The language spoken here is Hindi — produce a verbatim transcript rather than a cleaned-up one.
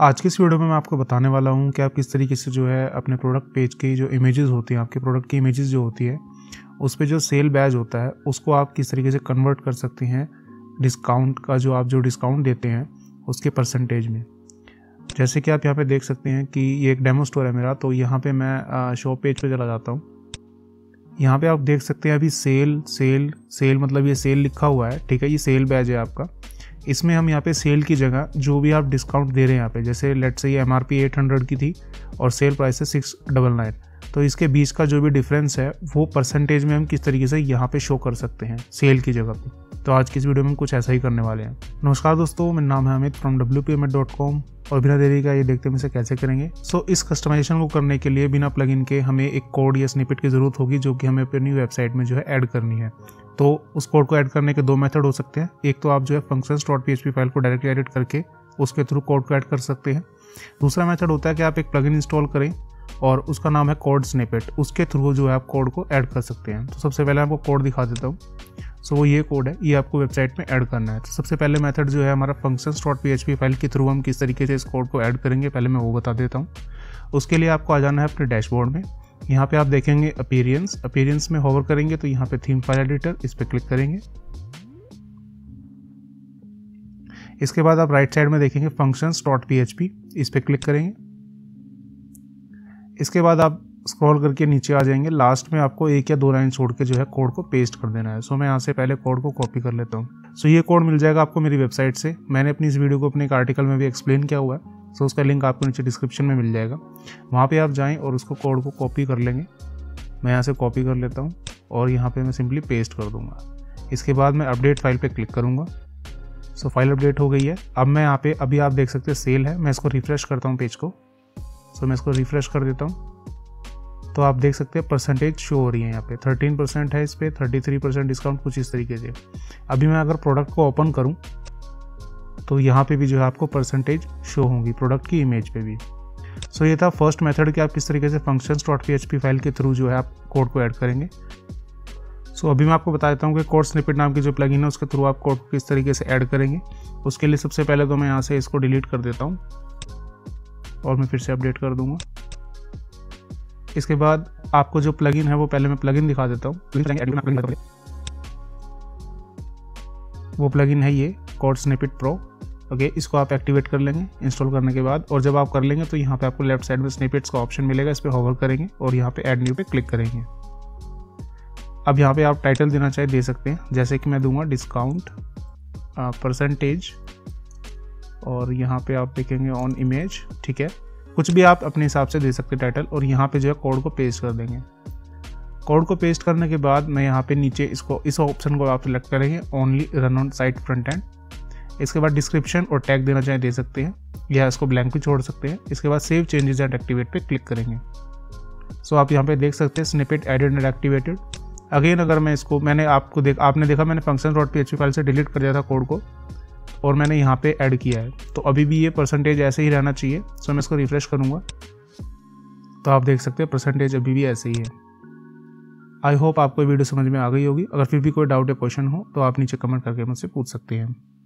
आज की इस वीडियो में मैं आपको बताने वाला हूँ कि आप किस तरीके से जो है अपने प्रोडक्ट पेज की जो इमेजेस होती हैं, आपके प्रोडक्ट की इमेजेस जो होती है उस पे जो सेल बैज होता है उसको आप किस तरीके से कन्वर्ट कर सकते हैं डिस्काउंट का, जो आप जो डिस्काउंट देते हैं उसके परसेंटेज में। जैसे कि आप यहाँ पे देख सकते हैं कि ये एक डेमो स्टोर है मेरा, तो यहाँ पे मैं शॉप पेज पे चला जाता हूँ। यहाँ पे आप देख सकते हैं अभी सेल सेल सेल मतलब ये सेल लिखा हुआ है, ठीक है, ये सेल बैज है आपका। इसमें हम यहाँ पे सेल की जगह जो भी आप डिस्काउंट दे रहे हैं यहाँ पे, जैसे लेट से ये M R P eight hundred की थी और सेल प्राइस है सिक्स डबल नाइन, तो इसके बीच का जो भी डिफरेंस है वो परसेंटेज में हम किस तरीके से यहाँ पे शो कर सकते हैं सेल की जगह पे। तो आज की इस वीडियो में हम कुछ ऐसा ही करने वाले हैं। नमस्कार दोस्तों, मेरा नाम है Amit from W P M at dot com और बिना देरी का ये देखते हैं इसे कैसे करेंगे। सो so, इस कस्टमाइजेशन को करने के लिए बिना प्लगइन के हमें एक कोड या स्निपेट की ज़रूरत होगी जो कि हमें अपनी वेबसाइट में जो है ऐड करनी है। तो उस कोड को ऐड करने के दो मेथड हो सकते हैं। एक तो आप जो है functions dot P H P file को डायरेक्टली एडिट करके उसके थ्रू कोड को ऐड कर सकते हैं। दूसरा मेथड होता है कि आप एक प्लगइन इंस्टॉल करें और उसका नाम है कोड स्निपेट, उसके थ्रू जो है आप कोड को ऐड कर सकते हैं। तो सबसे पहले आपको कोड दिखा देता हूँ। सो वो ये कोड है, ये आपको वेबसाइट में ऐड करना है। तो सबसे पहले मेथड जो है हमारा functions dot P H P file के थ्रू हम किस तरीके से इस कोड को ऐड करेंगे, पहले मैं वो बता देता हूँ। उसके लिए आपको आ जाना है अपने डैशबोर्ड में। यहाँ पे आप देखेंगे अपीयरेंस, अपीयरेंस में होवर करेंगे तो यहाँ पे थीम फाइल एडिटर, इस पर क्लिक करेंगे। इसके बाद आप राइट साइड में देखेंगे functions dot P H P, इस पर क्लिक करेंगे। इसके बाद आप स्क्रॉल करके नीचे आ जाएंगे। लास्ट में आपको एक या दो लाइन छोड़ के जो है कोड को पेस्ट कर देना है। सो मैं यहाँ से पहले कोड को कॉपी कर लेता हूँ। सो ये कोड मिल जाएगा आपको मेरी वेबसाइट से। मैंने अपनी इस वीडियो को अपने एक आर्टिकल में भी एक्सप्लेन किया हुआ है, सो उसका लिंक आपको नीचे डिस्क्रिप्शन में मिल जाएगा। वहाँ पे आप जाएं और उसको कोड को कॉपी कर लेंगे। मैं यहाँ से कॉपी कर लेता हूँ और यहाँ पे मैं सिंपली पेस्ट कर दूँगा। इसके बाद मैं अपडेट फाइल पे क्लिक करूँगा। सो फाइल अपडेट हो गई है। अब मैं यहाँ पे अभी आप देख सकते हैं सेल है। मैं इसको रिफ्रेश करता हूँ पेज को। सो मैं इसको रिफ्रेश कर देता हूँ तो आप देख सकते हैं परसेंटेज शो हो रही है। यहाँ पे थर्टीन परसेंट है, इस पर थर्टी थ्री परसेंट डिस्काउंट, कुछ इस तरीके से। अभी मैं अगर प्रोडक्ट को ओपन करूँ तो यहाँ पे भी जो है आपको परसेंटेज शो होंगी प्रोडक्ट की इमेज पे भी। सो so, ये था फर्स्ट मेथड कि आप किस तरीके से functions dot P H P file के थ्रू जो है आप कोड को ऐड करेंगे। सो so, अभी मैं आपको बता देता हूँ कि कोड स्निपेट नाम की जो प्लगइन है उसके थ्रू आप कोड को किस तरीके से ऐड करेंगे। उसके लिए सबसे पहले तो मैं यहाँ से इसको डिलीट कर देता हूँ और मैं फिर से अपडेट कर दूंगा। इसके बाद आपको जो प्लगइन है वो पहले मैं प्लगइन दिखा देता हूँ। वो प्लगइन है ये कोड स्निपेट प्रो। ओके, इसको आप एक्टिवेट कर लेंगे इंस्टॉल करने के बाद। और जब आप कर लेंगे तो यहाँ पे आपको लेफ्ट साइड में स्निपेट्स का ऑप्शन मिलेगा, इस पर होवर करेंगे और यहाँ पे ऐड न्यू पे क्लिक करेंगे। अब यहाँ पे आप टाइटल देना चाहे दे सकते हैं, जैसे कि मैं दूंगा डिस्काउंट परसेंटेज और यहाँ पे आप देखेंगे ऑन इमेज, ठीक है। कुछ भी आप अपने हिसाब से दे सकते हैं टाइटल। और यहाँ पे जो है कोड को पेस्ट कर देंगे। कोड को पेस्ट करने के बाद मैं यहाँ पे नीचे इसको इस ऑप्शन को आप सिलेक्ट करेंगे, only run on site front end. इसके बाद डिस्क्रिप्शन और टैग देना चाहे दे सकते हैं या इसको ब्लैंक भी छोड़ सकते हैं। इसके बाद सेव चेंजेस एंड एक्टिवेट पे क्लिक करेंगे। सो आप यहाँ पे देख सकते हैं snippet added and activated. Again अगर मैं इसको मैंने आपको देख आपने देखा मैंने function dot P H P file से डिलीट कर दिया था कोड को और मैंने यहाँ पे ऐड किया है, तो अभी भी ये परसेंटेज ऐसे ही रहना चाहिए। सो मैं इसको रिफ्रेश करूँगा तो आप देख सकते हैं परसेंटेज अभी भी ऐसे ही है। आई होप आपको वीडियो समझ में आ गई होगी। अगर फिर भी कोई डाउट या क्वेश्चन हो तो आप नीचे कमेंट करके मुझसे पूछ सकते हैं।